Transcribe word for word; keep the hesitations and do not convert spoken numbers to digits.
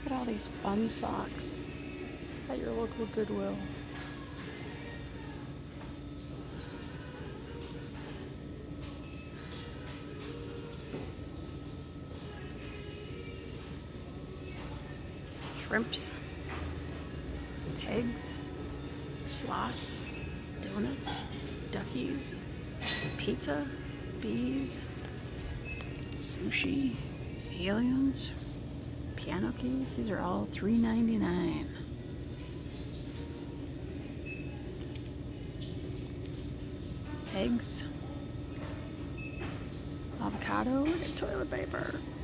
Look at all these fun socks at your local Goodwill. Shrimps, eggs, sloth, donuts, duckies, pizza, bees, sushi, aliens, piano keys. These are all three ninety-nine. Eggs, avocado, and toilet paper.